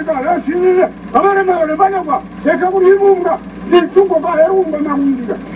abana mawe banyagwa reka buri mumura nituko ba herumba namundira